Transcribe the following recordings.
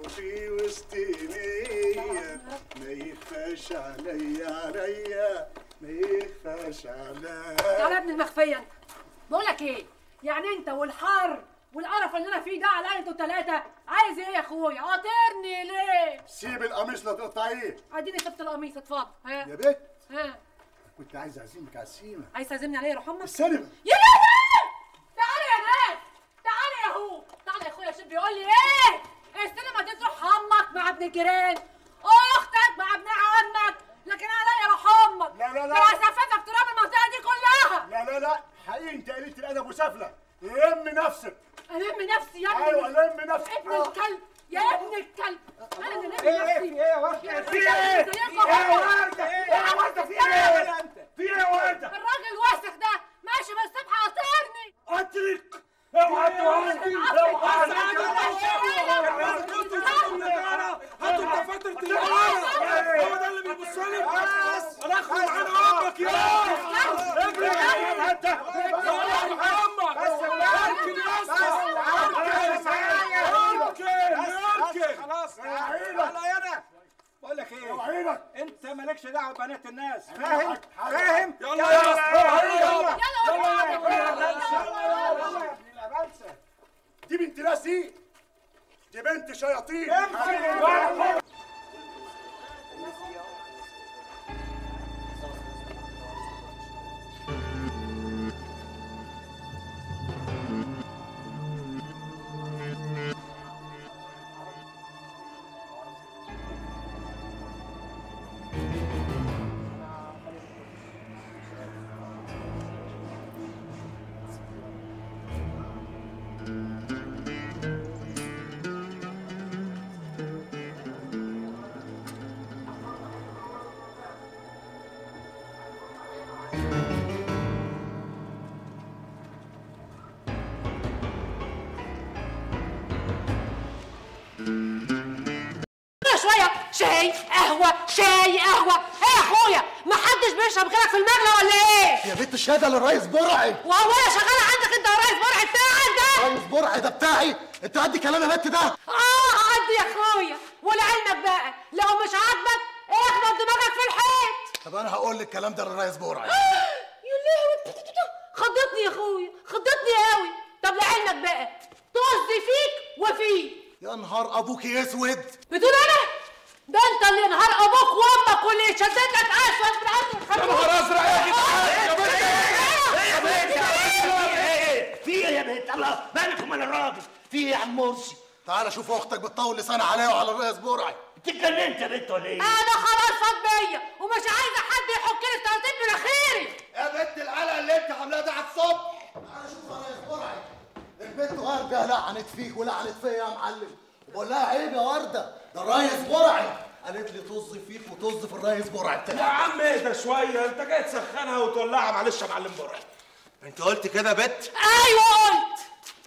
في وسط نية ما يخفاش عليا ما يخفاش عليا. تعالى يا ابن المخفية انت. بقول لك ايه؟ يعني انت والحر والقرف اللي انا فيه ده على انتوا التلاتة عايز ايه يا اخويا؟ قاطرني ليه؟ سيب القميص لا تقطعيه. اديني سبت القميص اتفضل. ها يا بت ها كنت عايز اعزمك على السينما. عايز تعزمني على ايه يا روح امك؟ السينما. يا لهوي! تعالى يا ناس، تعالى يا هو، تعالى يا اخويا. شوف بيقول لي ايه؟ السينما دي تروح امك مع ابن الجيران، اختك مع ابن عمك، لكن عليا روح امك. لا ده هسففك تراب المنطقه دي كلها. لا حقيقي انت قليله الادب وسافله. لم نفسك. الم نفسي يا ابني. ايوه لم نفسك. ابن الكلب يا ابن الكلب. انا اللي لم نفسي. ايه يا ورده؟ في ايه؟ ايه يا ورده؟ ايه يا ورده؟ في ايه؟ في ايه يا ورده؟ الراجل الوسخ ده ماشي من الصبح قاطرني. قطرك. اوعى توعدني. اوعى هاتوا الدفاتر تجارة. هو ده اللي بيبص لي. انا اخد معانا امك يا اجري انت. امك يمكن خلاص. تعالى انا بقول لك ايه، انت مالكش دعوه ببنات الناس، فاهم؟ فاهم؟ يلا يلا دي بنت ناس دي بنت شياطين. شاي قهوه. ايه يا اخويا؟ ما حدش بيشرب غيرك في المغلى ولا ايه؟ يا بنت الشهاده للريس برعي. وهو انا شغاله عندك انت يا ريس برعي بتاعك ده؟ ريس برعي ده بتاعي. انت قد كلام يا بنت ده. قد يا اخويا. ولعلمك بقى لو مش عاجبك اخبط دماغك في الحيط. طب انا هقول لك الكلام ده للريس برعي. يا لهوي خضتني يا اخويا، خضتني قوي. طب لعلمك بقى طز فيك وفيه. يا نهار ابوكي اسود. بتقول انا؟ ده انت اللي نهار ابوك وامك واللي يشدد لك اسود من عند يا نهار ازرق يا جدعان. يا بنت في ايه يا بنت؟ الله مالكم ولا الراجل؟ في ايه يا عم مرسي؟ تعالى شوف اختك بتطول لسانها عليا وعلى الريس برعي. انت اتجننت يا بنت ولا ايه؟ انا خلاص فاض بيا ومش عايزه حد يحك لي في ترتيب مناخيري. يا بنت القلق اللي انت عاملاه ده على الصبح. تعالى شوف يا ريس برعي. البنت ورده لعنت فيك ولعنت فيا يا معلم. بقول لها عيب يا ورده، ده الريس برعي. قالت لي طز فيك وطز في الريس برعي بتاعك. يا عم اهدى شويه، انت جاي تسخنها وتولعها. معلش يا معلم برعي. انت قلت كده يا بت؟ ايوه قلت.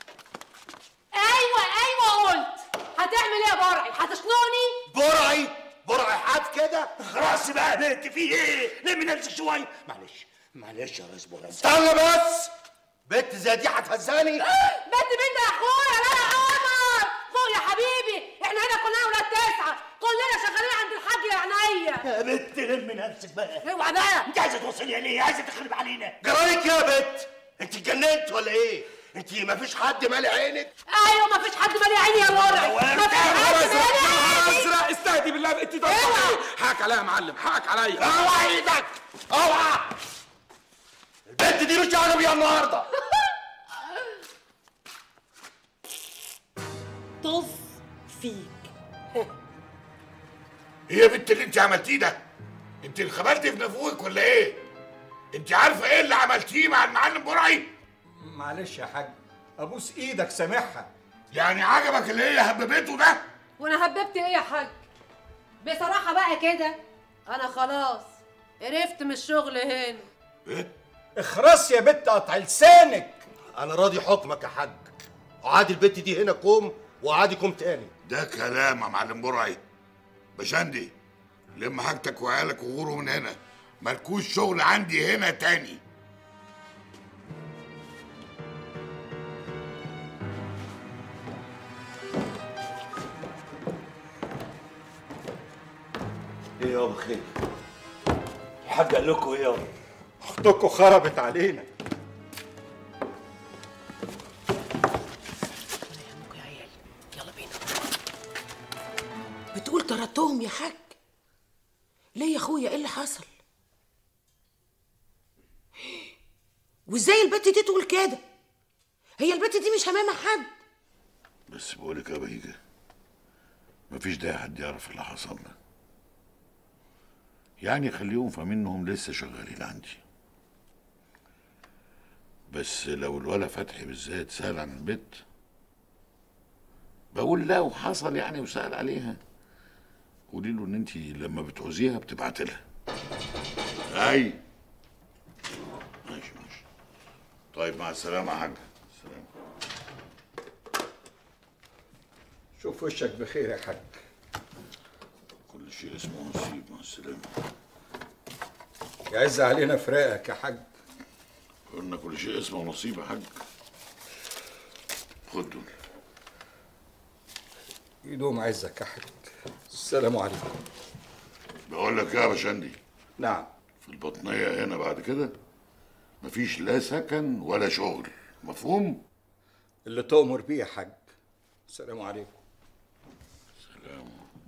ايوه قلت. هتعمل ايه يا برعي؟ هتشنقني؟ برعي حد كده؟ خلاص بقى يا بنت في ايه؟ لمي نفسك شويه. معلش يا ريس برعي. استنى بس. بنت زي دي هتهزاني؟ بنت يا اخويا. لا يا قمر فوق يا حبيبي. احنا هنا كلنا ولاد 9 كلنا شغالين عند الحاج يا عينيا. يا بنت لمي نفسك بقى. اوعى بقى. انت عايزه توصلي ليه؟ عايزه تخرب علينا؟ جرايك يا بت؟ انت اتجننت ولا ايه؟ انت مفيش حد مالي عينك؟ ايوه مفيش حد مالي عيني يا برعي. مفيش حد مالي عيني. ازرق استهدي بالله. انت ده حقك عليا يا معلم، حقك عليا. اوعى ايدك. اوعى. البنت دي مش قاعده بيها النهارده. طز فيك. ايه يا بنت اللي انت عملتيه ده؟ انت اللي خبلتي في نافوخك ولا ايه؟ انت عارفه ايه اللي عملتيه مع المعلم برعي؟ معلش يا حاج، ابوس ايدك سامحها. يعني عجبك اللي هي هببته ده؟ وانا هببت ايه يا حاج؟ بصراحه بقى كده انا خلاص قرفت من الشغل هنا. ايه؟ اخرس يا بت قطع لسانك. انا راضي حكمك يا حاج. وعادي البت دي هنا كوم وعادي كوم تاني. ده كلام يا معلم برعي. بشندي لم حاجتك وعيالك وغوروا من هنا، مالكوش شغل عندي هنا تاني. ايه يابا خير؟ الحاج قال لكم ايه يابا؟ اختكم خربت علينا. يا عيال يلا بينا. بتقول طردتهم يا حاج؟ ليه يا اخويا؟ ايه اللي حصل؟ وازاي البت دي تقول كده؟ هي البت دي مش همامة حد. بس بقولك يا بهيجة، مفيش داعي حد يعرف اللي حصل لنا. يعني خليهم فاهمين انهم لسه شغالين عندي. بس لو الولا فتحي بالذات سأل عن البت، بقول لا وحصل يعني وسأل عليها، قولي له ان انت لما بتعوزيها بتبعتي لها. اي ماشي. طيب مع السلامة يا حاج. سلام. شوف وشك بخير يا حاج. كل شيء اسمه نصيب. مع السلامة. يعز علينا فراقك يا حاج. قلنا كل شيء اسمه نصيب يا حاج. خد دول. يدوم عزك يا حاج. السلام عليكم. بقول لك يا باشندي، نعم. في البطنية هنا بعد كده مفيش لا سكن ولا شغل، مفهوم؟ اللي تؤمر بيه يا حاج. السلام عليكم. سلام.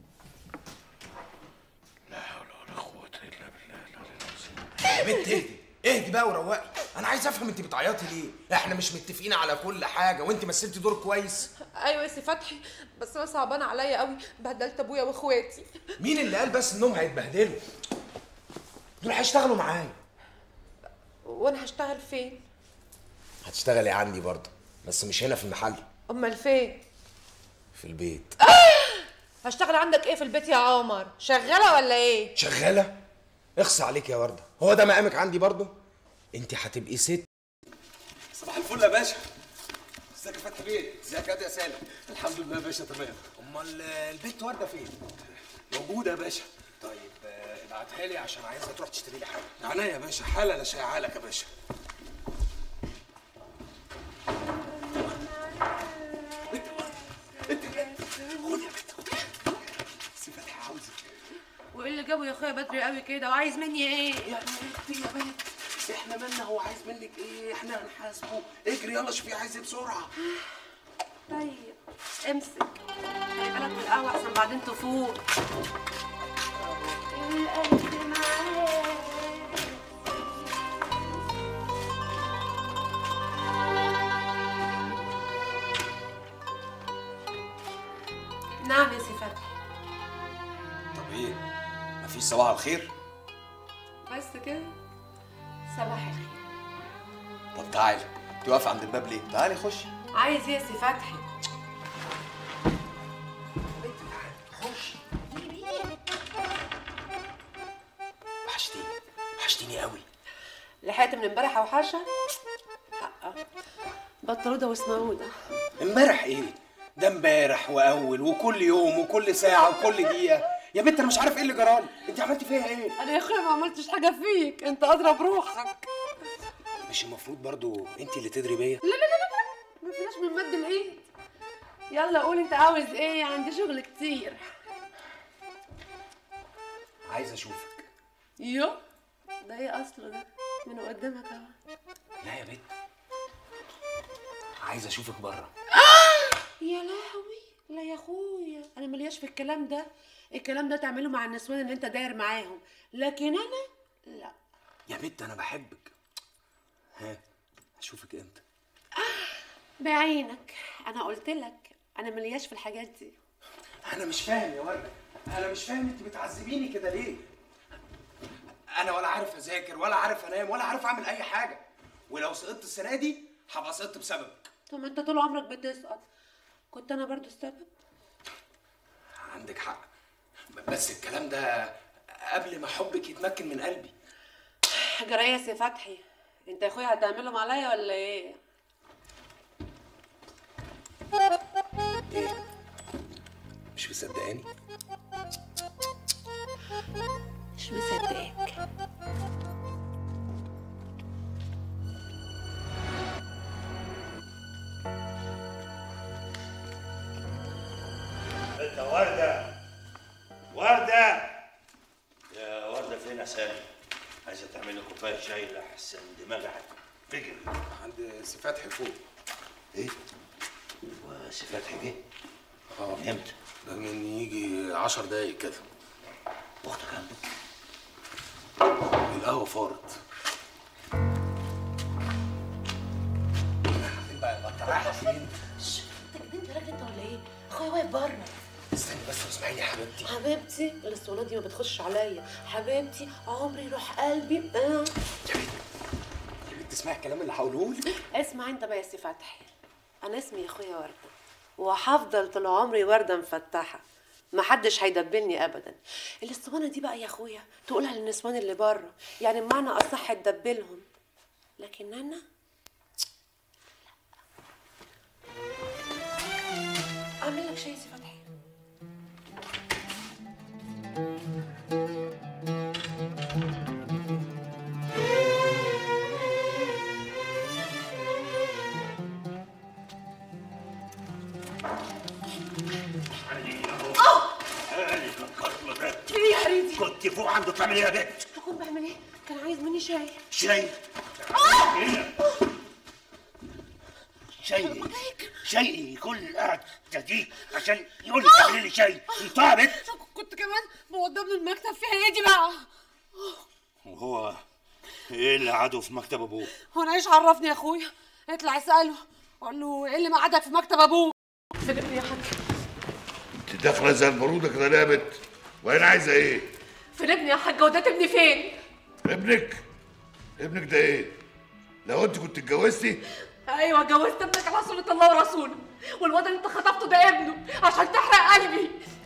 لا حول ولا قوة إلا بالله العلي العظيم. يا بنت اهدي بقى وروقي. انا عايز افهم انت بتعيطي ليه؟ احنا مش متفقين على كل حاجه وانت مثلتي دور كويس. ايوه يا سي فتحي، بس انا صعبان عليا قوي، بهدلت ابويا واخواتي. مين اللي قال بس انهم هيتبهدلوا؟ دول هيشتغلوا معايا. وانا هشتغل فين؟ هتشتغلي عندي برضه، بس مش هنا في المحل، امال فين؟ في البيت. هشتغل عندك ايه في البيت يا عمر؟ شغاله ولا ايه؟ شغاله؟ اخصى عليك يا ورده، هو ده مقامك عندي برضه؟ انت هتبقي ست. صباح الفل يا باشا. ازيك يا فتحي بيه؟ ازيك يا سالم؟ الحمد لله يا باشا تمام. امال البنت ورده فين؟ موجوده يا باشا. طيب ابعتها لي عشان عايزها تروح تشتري لي حاجه. عينيا يا باشا، حالا اشيعها لك يا باشا. انت خد يا بنت. سي فتحي عاوزك. وايه اللي جابه يا اخويا بدري قوي كده؟ وعايز مني ايه؟ يا بنتي يا بنت، احنا مالنا، هو عايز منك ايه؟ احنا هنحاسبه. اجري يلا شوفي عايز ايه بسرعه. طيب امسك، خلي بالك من القهوه احسن بعدين تفوق. القلب معاك. نعم يا سي فتحي. طب ايه؟ مفيش صباح الخير؟ بس كده؟ صباح الخير. طب تعالي، انت واقفه عند الباب ليه؟ تعالي خشي. عايز ايه يا سي فتحي؟ وحشتيني قوي. لحقت من امبارح اوحشها؟ حقك. بطلوده واسمعوده. امبارح ايه؟ ده امبارح واول وكل يوم وكل ساعه وكل دقيقه. يا بنت انا مش عارف ايه اللي جرالي، انت عملتي فيها ايه؟ انا يا اخويا ما عملتش حاجه فيك، انت ادرى بروحك. مش المفروض برضو انت اللي تدري بيا؟ لا لا لا لا، ما فيناش من مد الايد. يلا قول انت عاوز ايه، عندي شغل كتير. عايز اشوفك. يو ده ايه اصله ده؟ من قدامك اهو. لا يا بنت، عايز اشوفك بره. يا لهوي، لا يا اخويا انا ملياش في الكلام ده. الكلام ده تعمله مع النسوان اللي انت داير معاهم، لكن انا لا. يا بنت انا بحبك. ها اشوفك امتى؟ بعينك، انا قلت لك انا ملياش في الحاجات دي. انا مش فاهم يا ورده، انا مش فاهم انت بتعذبيني كده ليه؟ انا ولا عارف اذاكر ولا عارف انام ولا عارف اعمل اي حاجه، ولو سقطت السنه دي هبقى سقطت بسببك. طب ما انت طول عمرك بتسقط، كنت انا برضو السبب. عندك حق، بس الكلام ده قبل ما حبك يتمكن من قلبي. جرايه يا سي فتحي، انت يا اخويا هتعملهم عليا ولا ايه؟ ايه؟ مش مصدقاني؟ مش مصدقاك. انت وردة، وردة يا سامي، عايزه تعمل لي كوبايه شاي لحسن دماغي هتنفجر. عند سي فتحي فوق. ايه؟ وسي فتحي جه؟ امتى؟ ده من يجي 10 دقايق كده. اختك عندك؟ القهوه فارت. انت رايحه فين؟ انت راجل انت ولا ايه؟ اخويا واقف بره. استني بس واسمعيني يا حبيبتي. حبيبتي الاسطوانات دي ما بتخش عليا. حبيبتي عمري روح قلبي. يا بنت اسمعي الكلام اللي هقوله لك. اسمع انت بقى يا سي فتحي، انا اسمي يا اخويا ورده، وهفضل طول عمري ورده مفتحه، محدش هيدبلني ابدا. الاسطوانه دي بقى يا اخويا تقولها للنسوان اللي بره، يعني بمعنى اصح تدبلهم، لكن انا اعمل لك شاي يا سي فتحي. ايه يا حبيبتي؟ كنت فوق عنده بتعمل ايه يا بنت؟ هكون بعمل ايه؟ كان عايز مني شاي. شاي؟ شاي كل القعده دي عشان يقول لي تعملي لي شاي. انت يا بنت كنت كمان بوضب له المكتب فيها ايه دي بقى؟ وهو ايه اللي قعده في مكتب ابوه؟ هو انا ايش عرفني يا اخويا؟ اطلع اساله قول له ايه اللي مقعدك في مكتب ابوك؟ فدقني يا حاج. انت داخله زي البروده كده ليه يا بنت؟ وهنا عايزه ايه؟ فدقني يا حاج. وديت ابني فين؟ ابنك ده ايه؟ لو انت كنت اتجوزتي؟ ايوه اتجوزت ابنك على سنة الله ورسوله، والواد اللي انت خطفته ده ابنه عشان تحرق قلبي.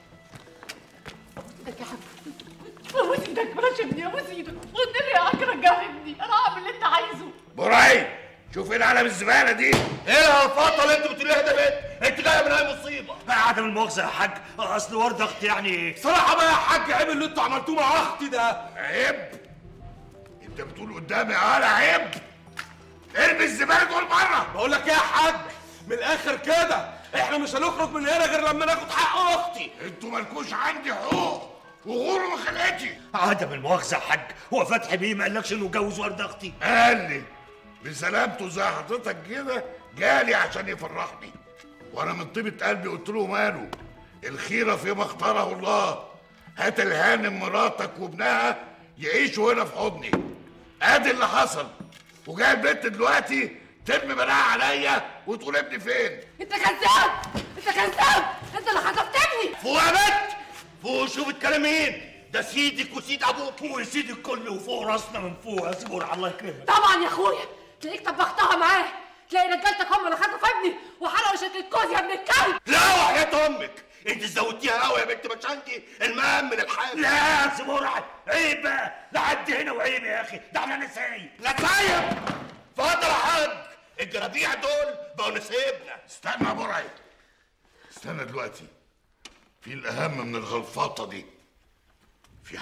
انت يا حاج ابوس ايدك بلاش ابني، ابوس ايدك والنبي يا حاج رجع ابني، انا هعمل اللي انت عايزه. براي شوف ايه العالم الزباله دي؟ ايه الفاطه اللي انت بتقوليها ده بنت؟ انت جايه من اي مصيبه؟ عدم المؤاخذه يا حاج، اصل ورده اختي يعني. صراحه بقى يا حاج عيب اللي انتوا عملتوه مع اختي ده. عيب؟ انت بتقول قدامي على عيب؟ ارمي الزباله دول بره. بقول لك ايه يا حاج، من الاخر كده احنا مش هنخرج من هنا غير لما ناخد حق اختي. انتوا مالكوش عندي حقوق وغوروا من خلقتي. عدم المؤاخذه يا حاج، هو فتحي بيه ما قالكش انه جوز ورده اختي؟ قال لي بسلامته زي حضرتك كده، جالي عشان يفرحني، وانا من طيبه قلبي قلت له ماله، الخيره فيما اختاره الله، هات الهانم مراتك وابنها يعيشوا هنا في حضني. ادي اللي حصل، وجاي البنت دلوقتي ترمي بلاها عليا وتقول ابني فين؟ انت كذاب، انت كذاب، انت اللي خطفت ابني. فوق يا بنت، فوق. شوف الكلام مين؟ ده سيدك وسيد ابوك وسيد الكل، وفوق راسنا من فوق يا زبور. الله يكرمك. طبعا يا اخويا، تلاقيك طبختها معاه، تلاقي رجالتك هم اللي خطفوا ابني وحرقوا شكل الكوز يا ابن الكلب. لا وحياة امك، انت زودتيها قوي يا بنت، مش عندي المقام من الحاجه. لا يا زبور عيب بقى، لحد هنا وعيب يا اخي، ده احنا نسايب. نسايب؟ اتفضل يا حاج، الجرابيع دول بقوا نسيبنا. استنى يا برعي، استنى دلوقتي، في الاهم من الغلفاطه دي، في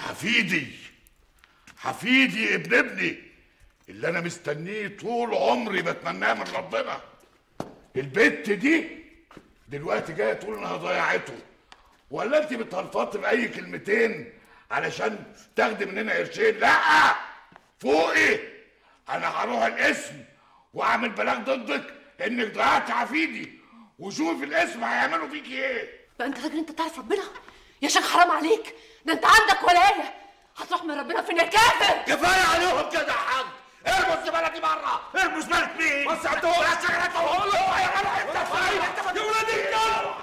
حفيدي ابن ابني اللي انا مستنيه طول عمري بتمناه من ربنا. البت دي دلوقتي جايه تقول انها ضيعته، ولا انت بتهلفطي باي كلمتين علشان تاخدي مننا قرشين؟ لا فوقي، انا هروح القسم واعمل بلاغ ضدك انك ضيعتي حفيدي، وشوف القسم هيعملوا فيكي ايه. بقى انت راجل انت تعرف ربنا يا شيخ، حرام عليك، ده انت عندك ولايه، هتروح من ربنا فين يا كافر؟ كفايه عليهم كده يا حاج، ارموا الزباله دي بره. ارموا زباله مين؟ بس انتوا بس انتوا هقول لك يا ولاد الكلب،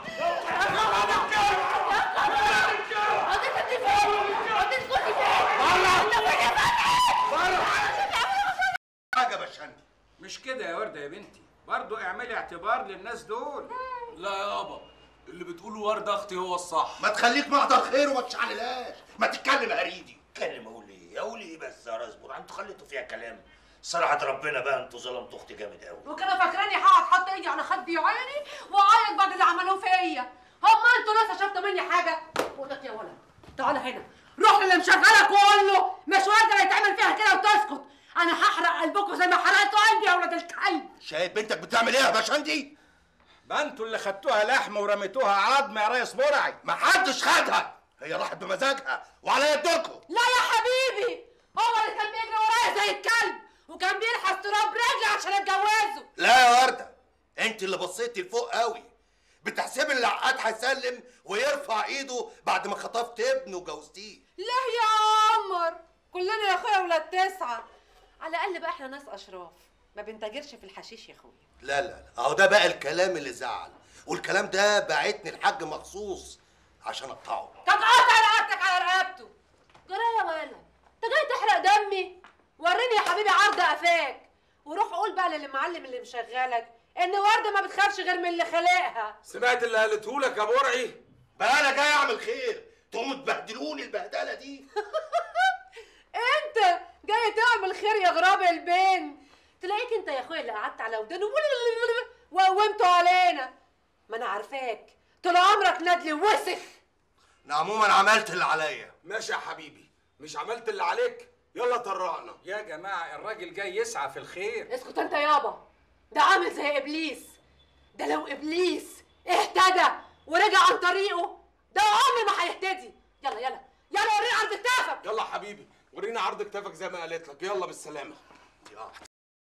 حاجه بشندي مش كده يا ورده يا بنتي، برضو اعملي اعتبار للناس دول. لا يابا، اللي بتقوله ورده اختي هو الصح. ما تخليك محضر خير وما تشعللاش، ما تتكلم يا هريدي. اتكلم اقول ايه بس يا رزبور، انتوا خليتوا فيها كلام. صراحه ربنا بقى انتوا ظلمتوا اختي جامد قوي. وكانوا فاكراني هقعد احط ايدي على خدي وعيني واعيط بعد اللي عملوه فيا. هم انتوا لسه شفتوا مني حاجه؟ بقول لك يا ولد تعالى هنا، روح للي مشغلك وقول له مش ورده اللي يتعمل فيها كده وتسكت، انا هحرق قلبكم زي ما حرقتوا قلبي يا ولاد الكلب. شايف بنتك بتعمل ايه يا باشندي؟ ما انتوا اللي خدتوها لحمه ورميتوها عظم يا ريس برعي. ما حدش خدها، هي راحت بمزاجها وعلى يدكم. لا يا حبيبي، هو اللي كان بيجري ورايا زي الكلب وكان بيلحس تراب رجلي عشان اتجوزه. لا يا ورده، انت اللي بصيتي لفوق قوي. بتحسبي العقاد هيسلم ويرفع ايده بعد ما خطفت ابنه وجوزتيه. ليه يا عمر؟ كلنا يا اخويا ولاد 9. على الاقل بقى احنا ناس اشراف ما بنتاجرش في الحشيش يا اخويا. لا اهو ده بقى الكلام اللي زعل، والكلام ده بعتني الحاج مخصوص عشان اقطعه. طب قطع رقبتك على رقبته. جرى يا ولا انت جاي تحرق دمي؟ وريني يا حبيبي عرض قفاك وروح قول بقى للمعلم اللي مشغلك ان ورده ما بتخافش غير من اللي خلقها. سمعت اللي قالته لك يا برعي؟ بقى انا جاي اعمل خير تقوموا تبهدلوني البهدله دي. انت جاي تعمل خير يا غراب البين. تلاقيك انت يا اخويا اللي قعدت على ودانه وقومته علينا. ما انا عارفاك طول عمرك ندل وسخ. انا عموما عملت اللي عليا. ماشي يا حبيبي، مش عملت اللي عليك؟ يلا طرقنا. يا جماعه الراجل جاي يسعى في الخير. اسكت انت يابا، ده عامل زي ابليس. ده لو ابليس اهتدى ورجع عن طريقه ده عمر ما هيهتدي. يلا يلا يلا وريني عرض كتافك. يلا يا حبيبي ورينا عرض كتافك زي ما قالت لك. يلا بالسلامه. يا